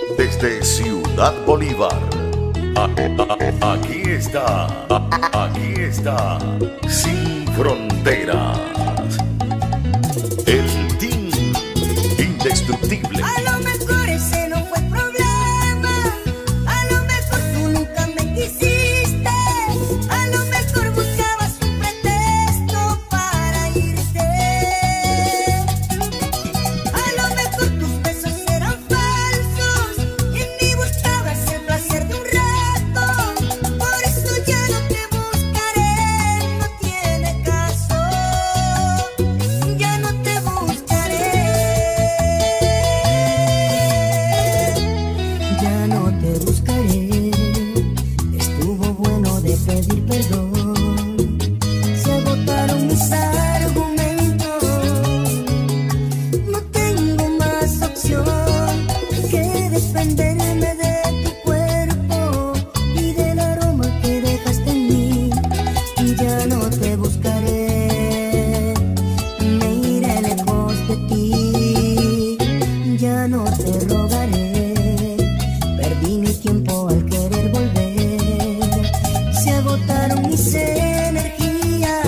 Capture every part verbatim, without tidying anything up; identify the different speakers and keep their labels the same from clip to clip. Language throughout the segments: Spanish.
Speaker 1: Desde Ciudad Bolívar. A- a- Aquí está, a- aquí está, Sin Fronteras. El Team Indestructible.
Speaker 2: A lo mejor ese no fue el problema, a lo mejor tú nunca me quisiste, a lo mejor buscabas un pretexto para irte, a lo mejor tus besos eran falsos y en mí buscabas el placer de un rato, por eso ya no te buscaré, no tiene caso, ya no te buscaré. Ya no te buscaré, estuvo bueno de pedir perdón, se agotaron mis argumentos, no tengo más opción que desprenderme de tu cuerpo y del aroma que dejaste en mí. Ya no te buscaré, me iré lejos de ti, ya no te rogaré. Perdí mi tiempo al querer volver, se agotaron mis energías,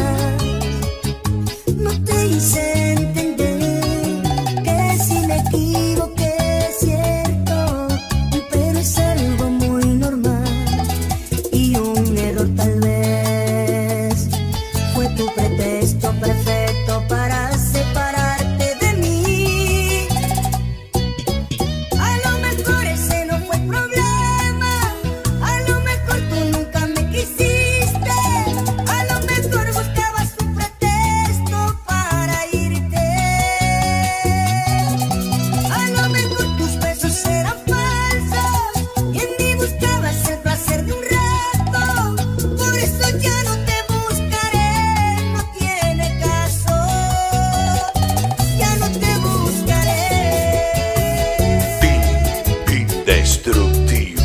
Speaker 2: no te hice entender que si me equivoqué es cierto, pero es algo muy normal y un error tal vez fue tu pretexto perfecto para separarte de mí. A lo mejor ese no fue el problema, a lo mejor tú nunca me quisiste, a lo mejor buscabas un pretexto para irte, a lo mejor tus besos eran falsos y en mí buscabas el placer de un rato, por eso ya no te buscaré, no tiene caso, ya no te buscaré.
Speaker 1: Team Indestructible.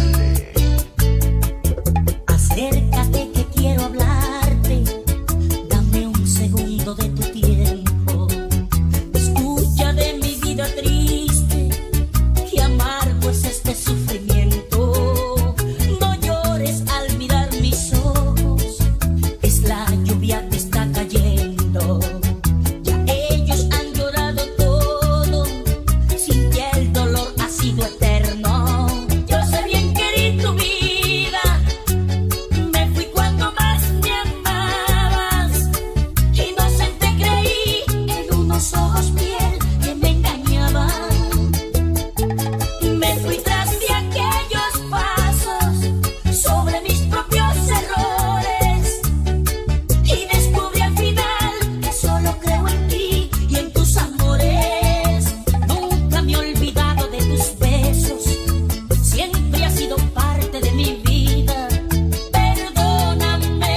Speaker 3: Acércate que quiero hablarte, dame un segundo de tu tiempo. Escucha de mi vida triste, que amargo es este sufrimiento. No llores al mirar mis ojos, es la lluvia que está cayendo. Ya ellos han llorado todo, sin que el dolor ha sido eterno. Yo sé bien que di tu vida, me fui cuando más me amabas. Inocente creí en unos ojos piel que me engañaban. Me fui tras de aquellos pasos sobre mis propios errores y descubrí al final que solo creo en ti y en tus amores. Nunca me he olvidado de tus besos, siempre has sido parte de mi vida. Perdóname,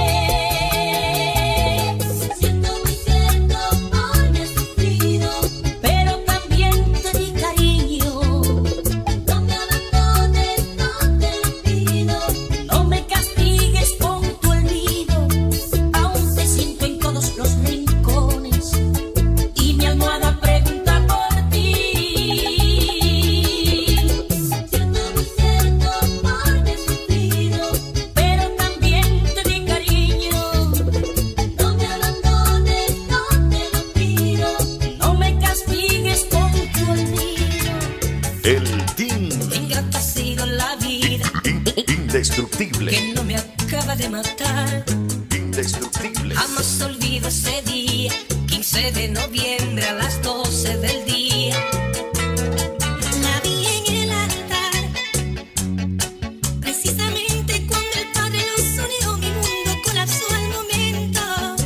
Speaker 3: siento muy cierto por mi sufrido, pero también te di cariño. No me abandones, no te lo pido, no me castigues con tu olvido. Aún te siento en todos los rincones y mi almohada pregunta por ti. Siento muy cierto por mi sufrido, pero también te di cariño. No me abandones, no te lo pido, no me castigues con tu olvido.
Speaker 1: El Team
Speaker 3: Ingrata ha sido la vida
Speaker 1: In- Indestructible.
Speaker 3: que no me acaba de matar.
Speaker 1: Indestructible.
Speaker 3: Jamás olvido ese día, quince de noviembre a las doce del día. La vi en el altar, precisamente cuando el Padre los unió, mi mundo colapsó al momento.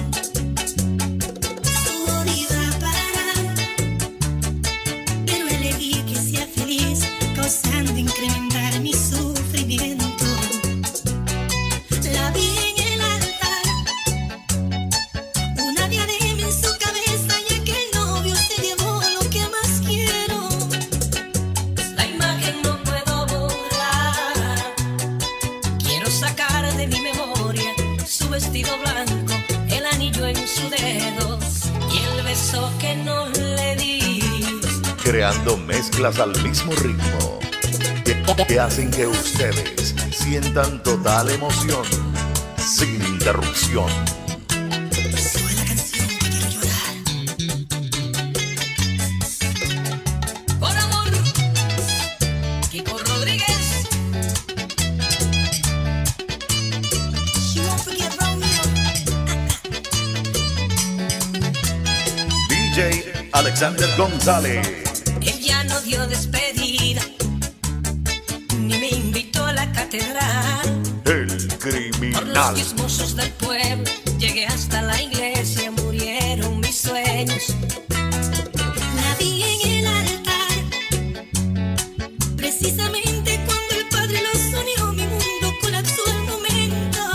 Speaker 3: Todo iba a parar, pero elegí que sea feliz, causando incrementar mi sufrimiento. La vi en el altar, una diadema en su cabeza y aquel novio se llevó lo que más quiero. La imagen no puedo borrar, quiero sacar de mi memoria su vestido blanco, el anillo en su dedo y el beso que no le di.
Speaker 1: Creando mezclas al mismo ritmo. que hacen que ustedes sientan total emoción sin interrupción.
Speaker 2: Sube la canción que quiero llorar.
Speaker 4: Por amor, Kiko Rodríguez.
Speaker 2: She won't forget Romeo.
Speaker 1: D J Alexander González.
Speaker 4: Él ya no dio despedida, ni me invitó a la catedral.
Speaker 1: El
Speaker 4: Por los
Speaker 1: criminal.
Speaker 4: chismosos del pueblo, llegué hasta la iglesia, murieron mis sueños.
Speaker 2: La vi en el altar, precisamente cuando el Padre lo soñó, mi mundo colapsó al momento.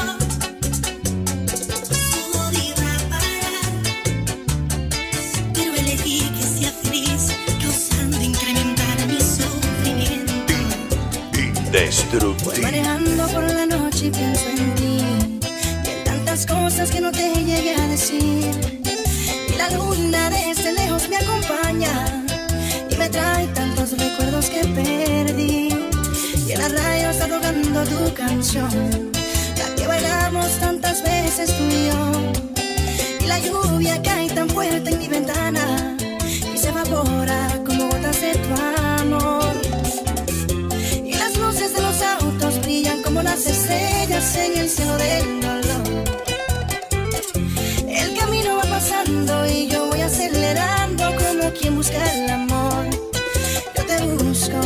Speaker 2: Todo iba a parar, pero elegí que sea feliz, causando incrementar mi sufrimiento. Voy
Speaker 1: Indestructible.
Speaker 2: manejando por la noche y pienso en ti, y en tantas cosas que no te llegué a decir. Y la luna desde lejos me acompaña y me trae tantos recuerdos que perdí. Y en la radio está tocando tu canción, la que bailamos tantas veces tú y yo. Y la lluvia cae tan fuerte en mi ventana y se evapora como gotas de tu amor. Y las luces de los autos brillan como las estrellas en el cielo del dolor. El camino va pasando y yo voy acelerando como quien busca el amor. Yo te busco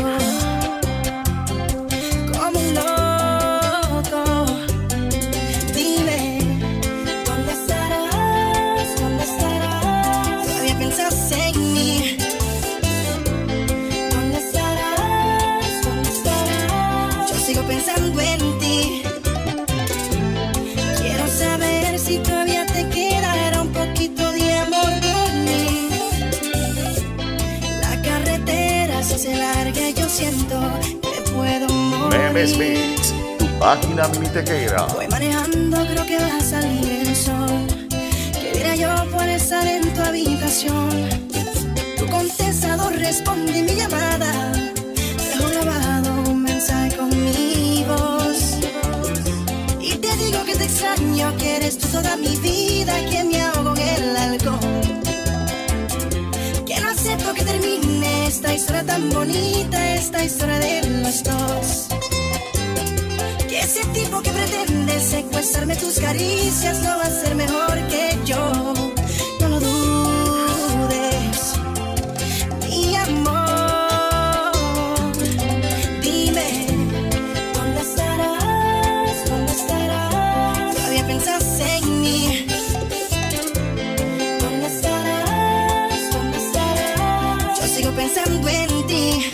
Speaker 2: como un loco. Dime, ¿dónde estarás? ¿Dónde estarás? Todavía piensas en mí. ¿Dónde estarás? ¿Dónde estarás? Yo sigo pensando en ti. Quiero saber si todavía te quedará un poquito de amor por mí. La carretera si se larga y yo siento que puedo
Speaker 1: Memes
Speaker 2: morir.
Speaker 1: Mix, tu página mitequera.
Speaker 2: Voy manejando, creo que va a salir el sol. ¿Qué diré yo por estar en tu habitación? Tu contestador responde mi llamada. Dejo grabado un mensaje con mi voz. Y te digo que te extraño, que eres tú toda mi vida, que me ahogo en el alcohol. Que no acepto que termine esta historia tan bonita, esta historia de los dos. Que ese tipo que pretende secuestrarme tus caricias no va a ser mejor que yo. No lo dudes, mi amor. Dime, ¿dónde estarás? ¿Dónde estarás? Todavía piensas en mí. ¿Dónde estarás? ¿Dónde estarás? Yo sigo pensando en ti.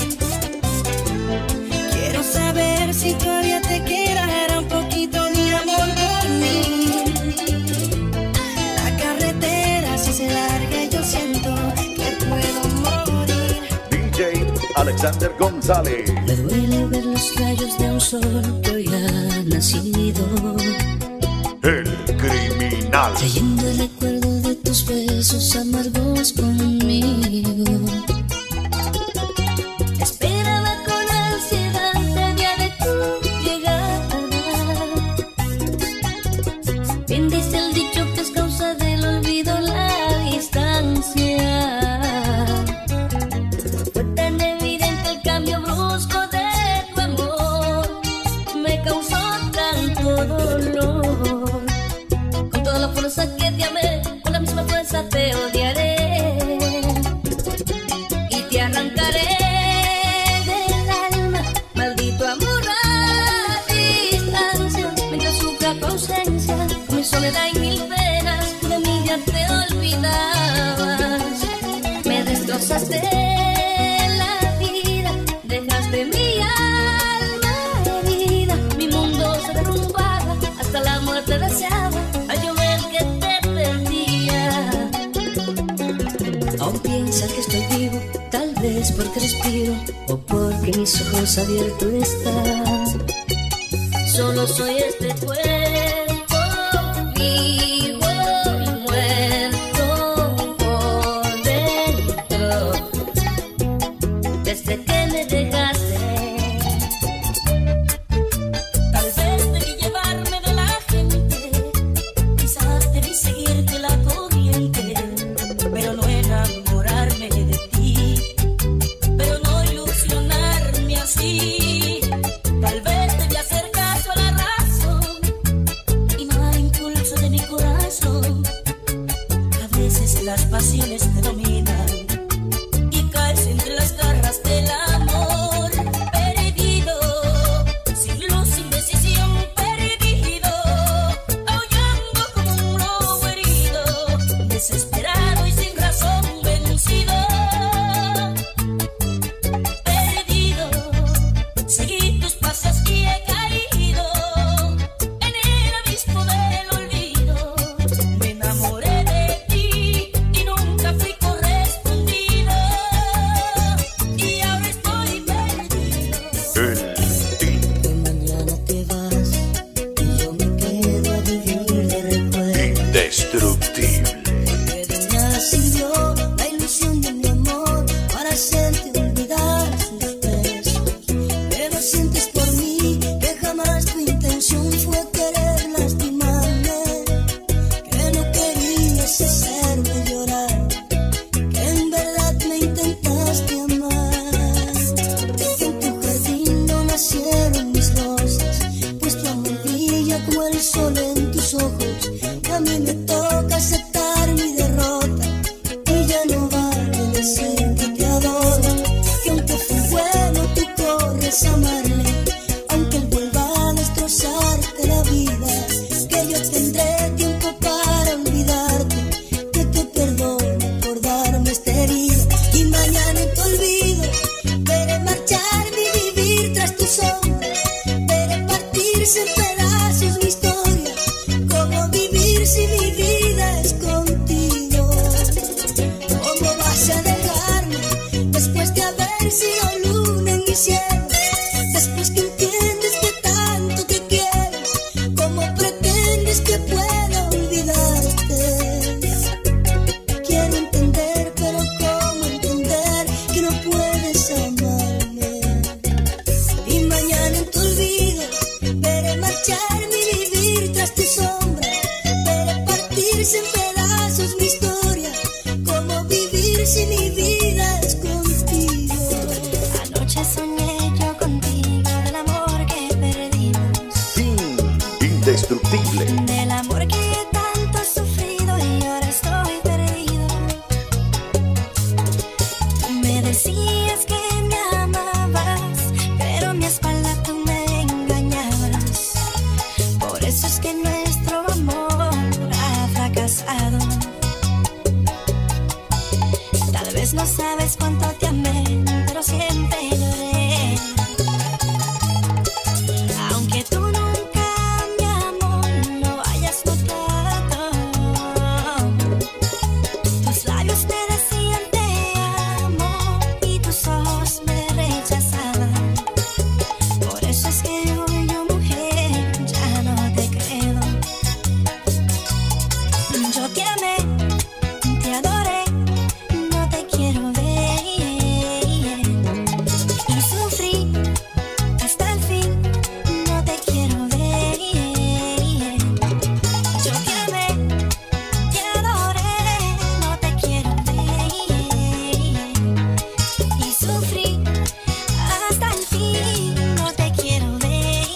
Speaker 2: Quiero saber si todavía te quedará un poquito de amor por mí. La carretera si se larga y yo siento que puedo morir.
Speaker 1: D J Alexander González.
Speaker 3: Me duele ver los rayos de un sol que hoy ha nacido,
Speaker 1: El criminal.
Speaker 3: trayendo el recuerdo de tus besos amargos conmigo. Esperaba con ansiedad el día de tu llegada. Bien dice el dicho que es causa del olvido la distancia. Fue tan evidente el cambio brusco de tu amor, me causó tanto dolor. Con toda la fuerza que te amé, con la misma fuerza te odiaré. Y te arrancaré del alma, maldito amor a distancia. Me dio azúcar tu ausencia, con mi soledad y mil penas, tú de mí ya te olvidabas. Me destrozaste la vida, dejaste mi alma herida. Mi mundo se derrumbaba, hasta la muerte deseaba, al yo ver que te perdía. Aún piensa que estoy vivo, tal vez porque respiro o porque mis ojos abiertos están. Solo soy este cuerpo vivo y muerto por dentro. Desde que me dejaste,
Speaker 1: El Team
Speaker 3: Que mañana te vas y yo me quedo a vivir de recuerdo.
Speaker 1: Indestructible.
Speaker 3: Que de nada sirvió la ilusión de mi amor para hacerte olvidar sus besos. Pero sientes por mí que jamás tu intención fue querer lastimarme, que no querías hacerme llorar, que en verdad me intentaste amar. Que en tu jardín no nacieron mis rosas, pues tu amor brilla como el sol en tus ojos. Y a mí me toca aceptar mi derrota, y ya no vale decir que te adoro. Que aunque fue bueno tú corres a amarle, aunque él vuelva a destrozarte la vida, que yo tendré tiempo para olvidarte, que te perdone por darme esta herida. Y mañana en tu olvido veré marcharme y vivir tras tu sombra, veré partirse en pedazos mi historia, cómo vivir si mi vida es contigo. ¿Cómo vas a dejarme después de haber sido luna en mi cielo? Después que entiendes que tanto te quiero, ¿cómo pretendes que pueda olvidarte? Quiero entender, pero ¿cómo entender que no puedes amarme? Y mañana en tu olvido veré marcharme y vivir tras tu sombra, veré partirse en pedazos mi historia, cómo vivir si mi vida es contigo.
Speaker 5: Anoche soñé yo contigo del amor que perdimos,
Speaker 1: Team Indestructible.
Speaker 5: del amor que tanto he sufrido y ahora estoy perdido. Tú me decías que me amabas, pero a mi espalda tú me engañabas. Por eso es que nuestro amor ha fracasado. Tal vez no sabes cuánto te amé, pero siempre lloré. Aunque tú nunca, mi amor, lo hayas notado, tus labios me decían te amo y tus ojos me rechazaban. Por eso es que hoy yo, mujer, ya no te creo. Yo te amé, te adoré, no te quiero ver, y sufrí hasta el fin, no te quiero ver. Yo te amé, te adoré, no te quiero ver, y sufrí hasta el fin, no te quiero ver.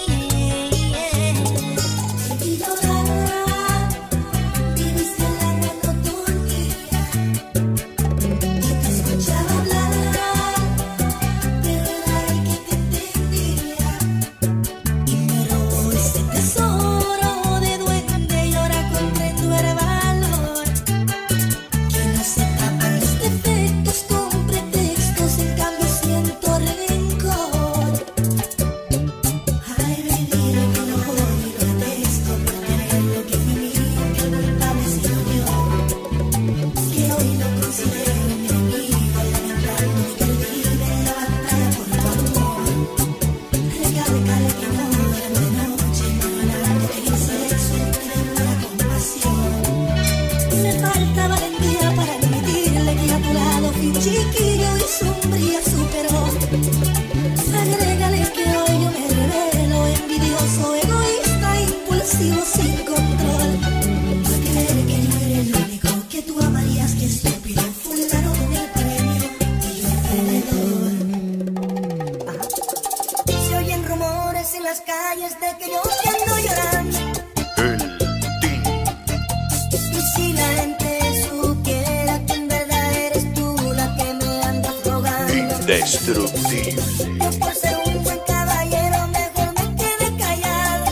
Speaker 3: Y llorar, viviste en la monotonía, y te escuchaba hablar, pero era el que te entendía. Y me robó ese tesoro de duende y ahora comprendo el valor, que no se tapan los defectos con pretextos, en cambio siento rencor. Ay, baby, lo que no puedo ni protesto, porque es lo que fue mío, que el culpable he sido yo, que hoy lo considero mi enemigo, lamentando que él vive en la batalla por tu amor. Recalcale que no duerme de noche, ignorando que el sexo tiene una compasión. Me falta valentía para admitirle que a tu lado fui un chiquillo y sombría superó. Agrégale que hoy yo me revelo, envidioso, egoísta, impulsivo, sin control. A creer que yo era el único que tú amarías, que estúpido, fulano con el premio y yo el perdedor. Se oyen rumores en las calles de que yo te ando llorando.
Speaker 1: El Team
Speaker 3: Y si la gente supiera que en verdad eres tú la que me andas rogando,
Speaker 1: Indestructible.
Speaker 3: que por ser un buen caballero mejor me quede callado.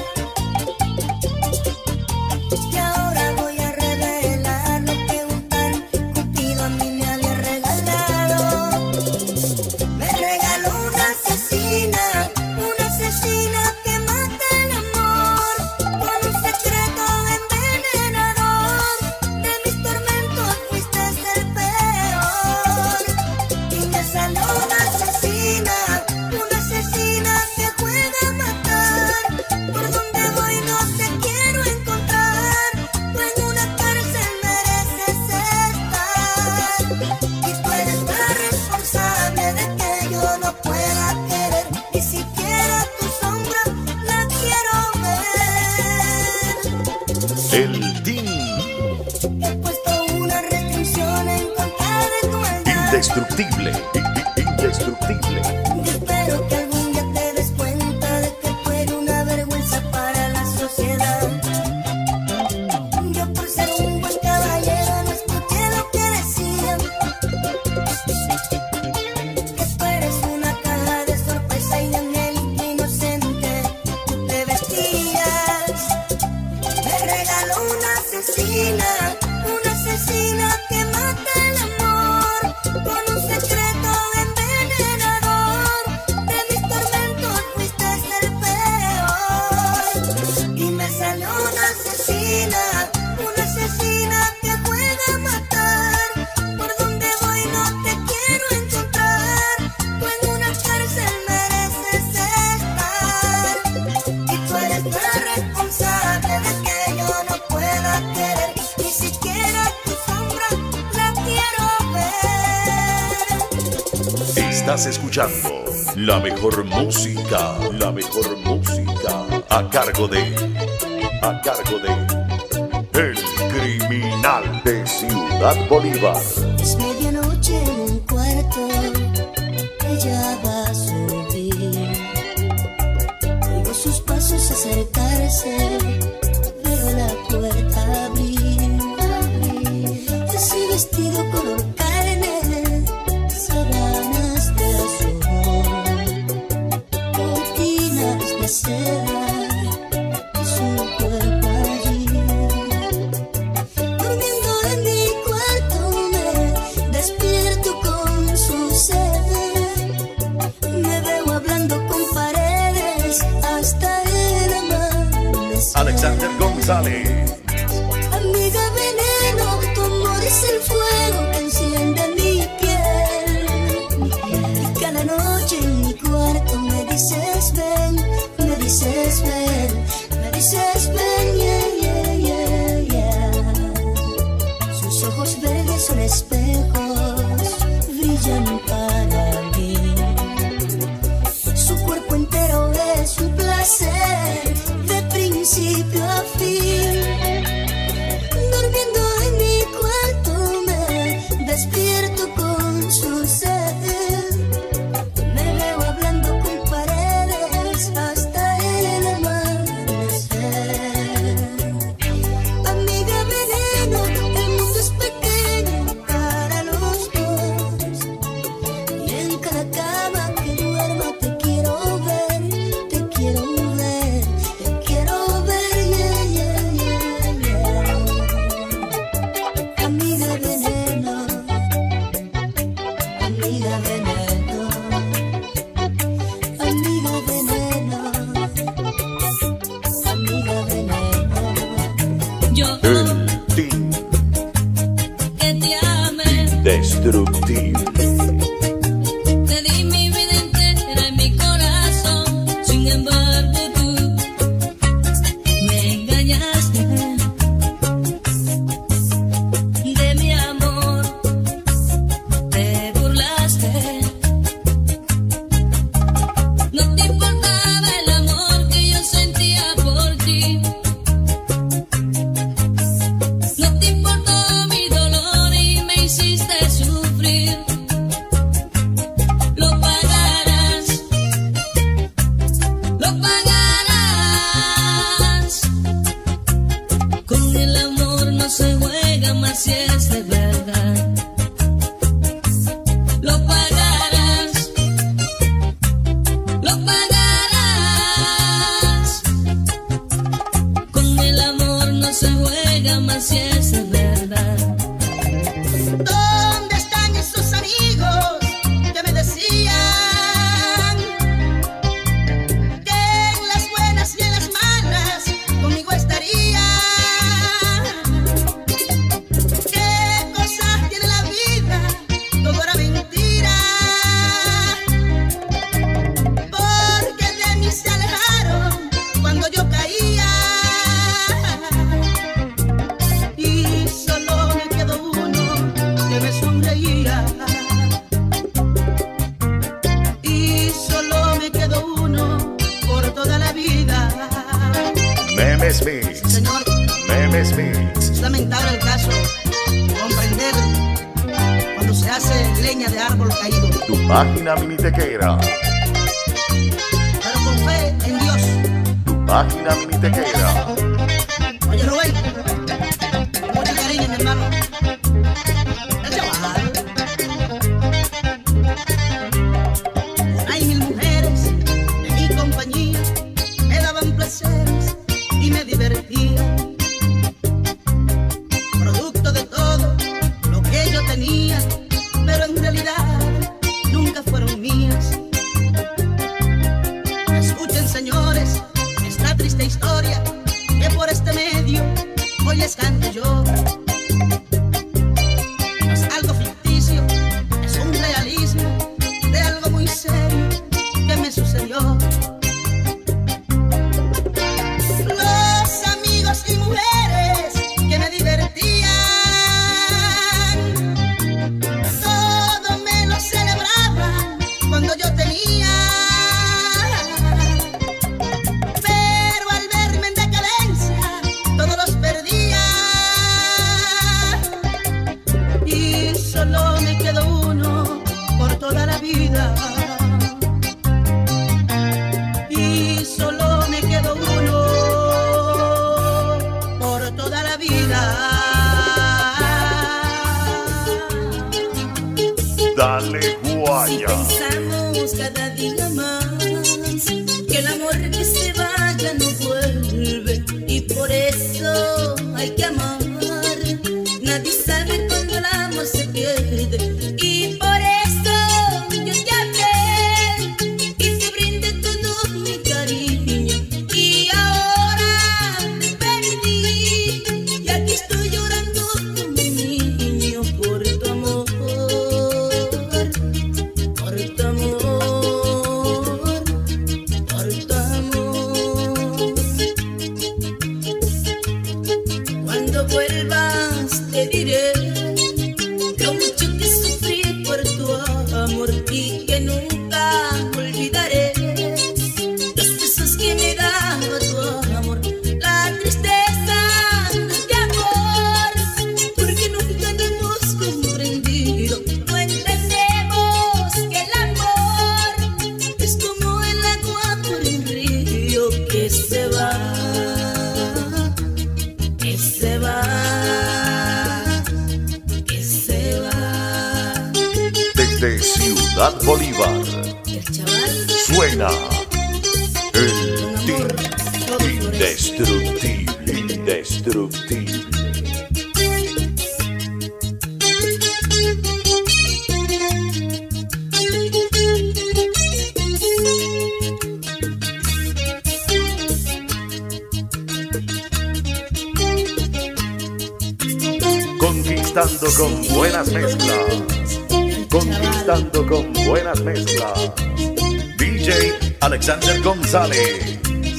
Speaker 3: Y ahora voy a revelar lo que un tal Cupido a mí me había regalado. Me regaló una asesina, una asesina que mata el amor, con un secreto envenenador. De mis tormentos fuiste el peor, y me salió una asesina.
Speaker 2: ni siquiera tu sombra la quiero ver.
Speaker 1: El Team
Speaker 2: He puesto una restricción en contra de tu maldad.
Speaker 1: Indestructible, i- i- indestructible.
Speaker 2: Yo espero que algún día te des cuenta de que tú eres una vergüenza para la sociedad. Yo por ser un buen caballero no escuché lo que decían, que tú eres una caja de sorpresa y de angélica inocente tú te vestías. Me regaló una asesina, una asesina que mata el amor con un secreto envenenador. De mis tormentos fuiste el peor y me salió una asesina, una asesina que juega a matar. Por donde voy no te quiero encontrar, tú en una cárcel mereces estar. Y tú eres la responsable de que yo no pueda querer, ni siquiera tu sombra la quiero ver.
Speaker 1: Estás escuchando la mejor música, la mejor música a cargo de, a cargo de El Criminal de Ciudad Bolívar.
Speaker 3: Es medianoche en un cuarto, ella va a subir. Oigo sus pasos acercarse, veo la puerta abrir. Ese vestido color carne, sábanas de azul, cortinas de seda, y su cuerpo allí. Durmiendo en mi cuarto me despierto con su sed. Me veo hablando con paredes hasta el amanecer.
Speaker 1: Alexander González.
Speaker 3: Amiga veneno, tu amor es el fuego que enciende mi piel. Y cada noche en mi cuarto me dices ven, me dices ven, me dices ven, yeah, yeah, yeah, yeah. Sus ojos verdes son espejos, brillan para mí. Su cuerpo entero es un placer, de principio a fin. Durmiendo en mi cuarto me despierto con su sed. Me veo hablando con paredes hasta el amanecer. Amiga veneno, el mundo es pequeño para los dos. Y en cada cama que duerma te quiero ver, te quiero ver, te quiero ver, yeah, yeah, yeah, yeah. Amiga veneno, amiga veneno, amiga veneno, amiga veneno. Yo
Speaker 1: El Team
Speaker 3: que te amé,
Speaker 1: Indestructible.
Speaker 3: te di mi vida entera y mi corazón. Sin embargo tú me engañaste. De mi amor te burlaste. No te importaba el amor que yo sentía por ti. No te importó mi dolor y me hiciste sufrir. Lo pagarás, lo pagarás. Con el amor no se juega más si es de verdad. Lo pagarás, lo pagarás. Con el amor no se juega más si es de verdad.
Speaker 2: ¿Dónde están esos amigos que me decían que en las buenas y en las malas conmigo estarían? ¿Qué cosas tiene la vida? Todo era mentira, porque de mí se alejaron cuando yo caía. Y
Speaker 1: Memes Mix.
Speaker 6: Señor,
Speaker 1: Memes Mix.
Speaker 6: es lamentable el caso, comprender cuando se hace leña de árbol caído.
Speaker 1: Tu página minitequera.
Speaker 6: Pero con fe en Dios.
Speaker 1: Tu página minitequera.
Speaker 6: Oye, Rubén, con mucho cariño, mi hermano. El chaval. Hay mil mujeres en mi compañía, me daban placeres y me divertían. Producto de todo lo que yo tenía, pero en realidad nunca fueron mías. Escuchen, señores, esta triste historia que por este medio hoy les canto yo. No es algo ficticio, es un realismo de algo muy serio que me sucedió. Los amigos y mujeres que me divertían, todo me lo celebraban cuando yo tenía. Pero al verme en decadencia, todos los perdía. Y solo me quedó uno por toda la vida. Y solo me quedó uno por toda la vida.
Speaker 1: Dale
Speaker 3: Si
Speaker 1: guaya.
Speaker 3: pensamos cada día más que el amor que se vaya no vuelve, y por eso hay que amar. Nadie sabe cuando el amor se pierde, y por eso yo te amé y te brindé todo mi cariño. Y ahora te perdí y aquí estoy llorando como un niño por tu amor, por tu amor, por tu amor. Cuando vuelvas te diré lo mucho que sufrí por tu amor y que nunca olvidaré los besos que me daba tu amor, la tristeza de amor, porque nunca lo hemos comprendido. No entendemos que el amor es como el agua por un río que se va, que se va, que se va.
Speaker 1: Desde Ciudad Bolívar
Speaker 3: El chaval
Speaker 1: suena el
Speaker 3: con amor, todo
Speaker 1: team
Speaker 3: florece.
Speaker 1: indestructible, indestructible. Conquistando con buenas mezclas. Conquistando con buenas mezclas. D J Alexander González.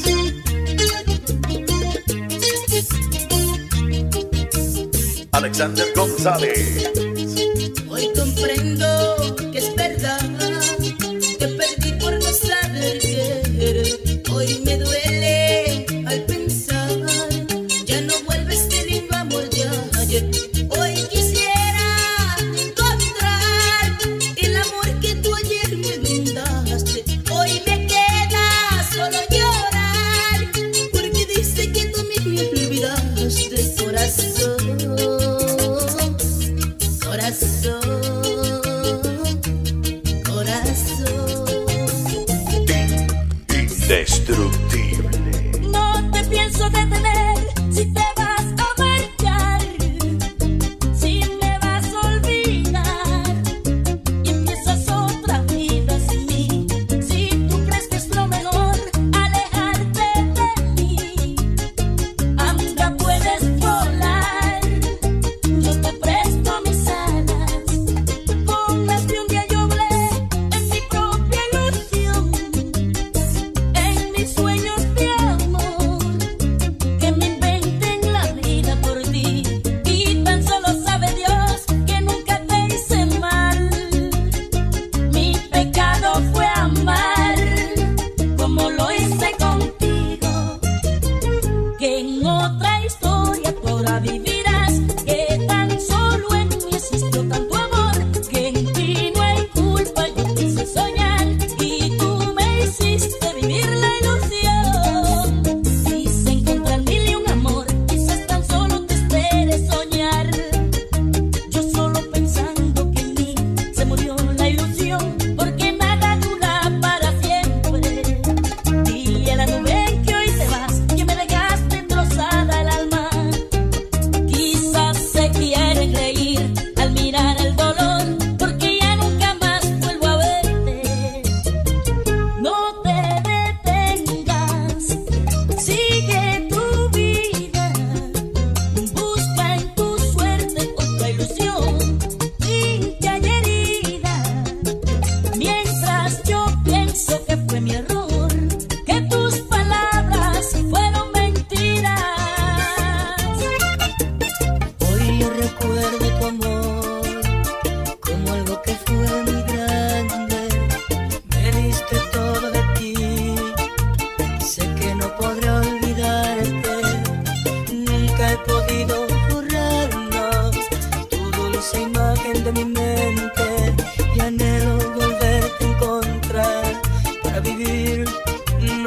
Speaker 1: Alexander González.
Speaker 3: Hoy comprendo que es verdad que perdí por no saber querer. Hoy me duele al pensar, ya no vuelve este lindo amor de ayer. Hoy quisiera encontrar el amor que tú ayer me brindaste. Hoy me queda solo llorar, porque dice que tú me olvidaste, corazón. Corazón, corazón.
Speaker 1: Team indestructible.
Speaker 3: No te pienso detener si te vas a marchar, si me vas a olvidar y empiezas otra vida sin mí. Si tú crees que es lo mejor alejarte de mí, anda, puedes volar. Yo te presto mis alas, con las de un día yo volé en mi propia ilusión. En mis sueños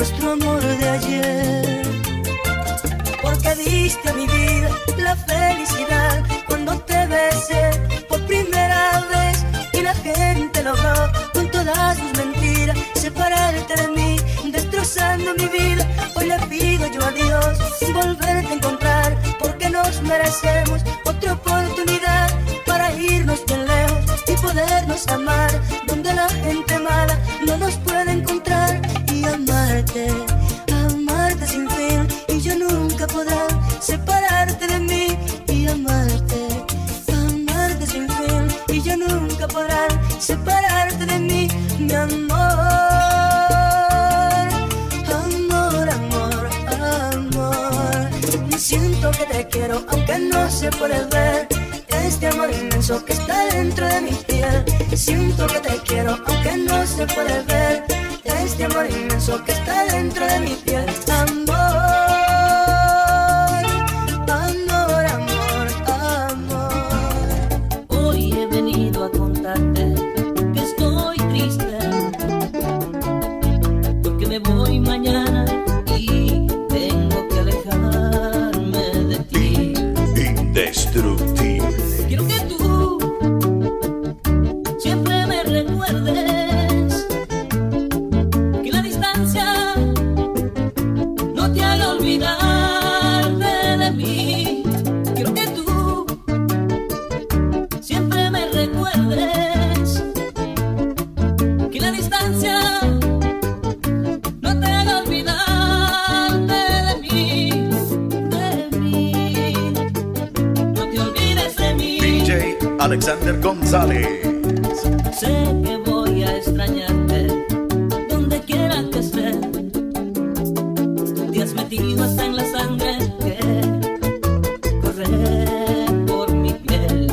Speaker 7: nuestro amor de ayer. Porque diste a mi vida la felicidad cuando te besé por primera vez, y la gente logró con todas sus mentiras separarte de mí, destrozando mi vida. Hoy le pido yo a Dios volverte a encontrar, porque nos merecemos otra oportunidad para irnos bien lejos y podernos amar, donde la gente mala no nos puede encontrar. Y amarte, amarte sin fin, y yo nunca podré separarte de mí. Y amarte, amarte sin fin, y yo nunca podré separarte de mí, mi amor. Amor, amor, amor. Siento que te quiero aunque no se puede ver, este amor inmenso que está dentro de mi piel. Siento que te quiero aunque no se puede ver, este amor inmenso que está dentro de mi piel. Amor, amor, amor, amor.
Speaker 3: Hoy he venido a contarte que estoy triste, porque me voy mañana y tengo que alejarme de ti.
Speaker 1: Indestructible.
Speaker 3: Quiero que tú siempre me recuerdes, que la distancia no te haga olvidarte de mí. Quiero que tú siempre me recuerdes, que la distancia no te haga olvidarte de mí, de mí. No te olvides de mí.
Speaker 1: D J Alexander González.
Speaker 3: Sé que voy a extrañarte donde quiera que estés. Te has metido hasta en la sangre que corre por mi piel.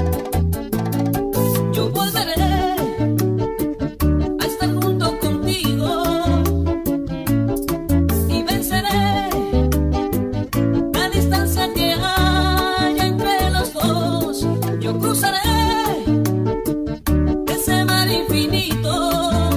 Speaker 3: Yo volveré a estar junto contigo y venceré la distancia que haya entre los dos. Yo cruzaré ese mar infinito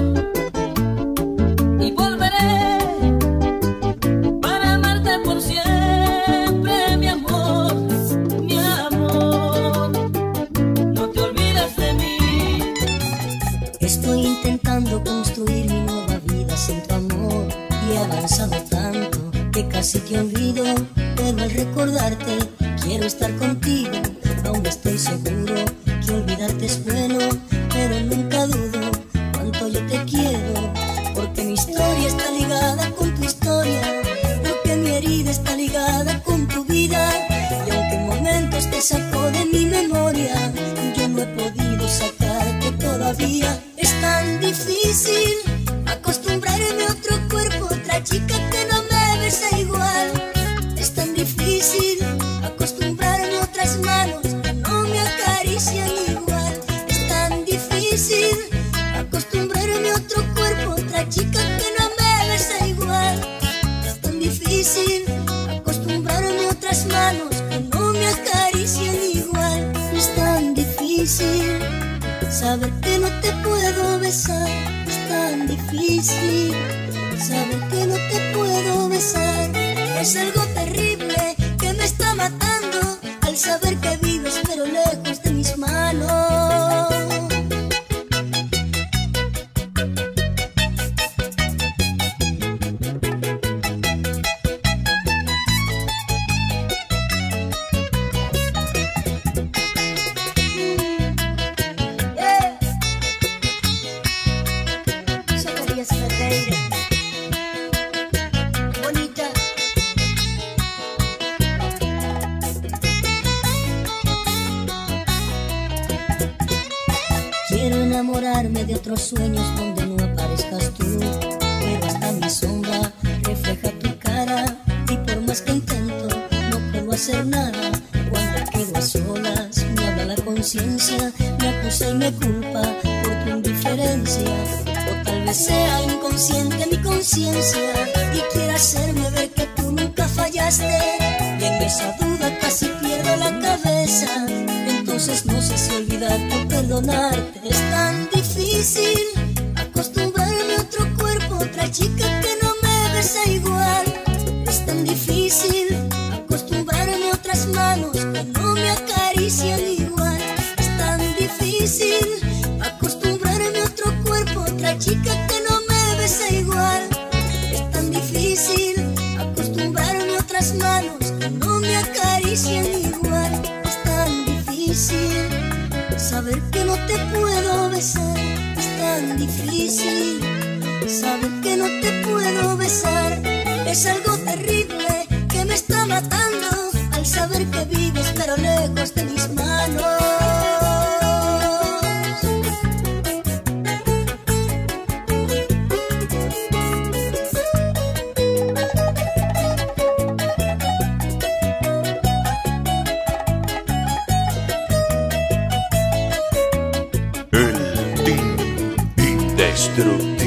Speaker 3: y volveré para amarte por siempre, mi amor, mi amor. No te olvides de mí.
Speaker 7: Estoy intentando construir mi nueva vida sin tu amor, y he avanzado tanto que casi te olvido. Pero al recordarte quiero estar contigo. Aún estoy seguro que olvidarte es bueno, pero nunca dudo cuánto yo te quiero. Porque mi historia está ligada con tu historia, porque mi herida está ligada con tu vida. Y aunque en momentos te sacó de mi memoria, yo no he podido sacarte todavía. Es tan difícil acostumbrarme a otro cuerpo, otra chica que no me besa igual. Es tan difícil acostumbrarme a otras manos que no me acarician igual. Es tan difícil acostumbrarme a otro cuerpo, otra chica que no me besa igual. Es tan difícil acostumbrarme a otras manos que no me acarician igual. Es tan difícil saber que no te puedo besar. Es tan difícil saber que no te puedo besar. Es algo terrible que me está matando al saber que vives pero lejos de mis manos. Yeah. Zacarías Ferreira. Bonita. Quiero enamorarme de otros sueños donde no aparezcas tú, pero hasta mi sombra refleja tu cara, y por más que intento no puedo hacer nada. Cuando quedo a solas me habla la conciencia, me acusa y me culpa por tu indiferencia. O tal vez sea inconsciente mi conciencia y quiera hacerme ver que tú nunca fallaste, y en esa duda casi pierdo la cabeza. Entonces no sé si olvidarte o perdonarte. Es tan difícil acostumbrarme a otro cuerpo, otra chica que no me besa igual. Es tan difícil acostumbrarme a otras manos que no me acarician igual. Es tan difícil acostumbrarme a otro cuerpo, otra chica que no me besa igual. Es tan difícil acostumbrarme a otras manos que no me acarician igual. Es tan difícil saber que no te puedo besar. Es tan difícil saber que no te puedo besar. Es algo terrible que me está matando al saber que vives pero lejos de mis manos.
Speaker 1: El team indestructible.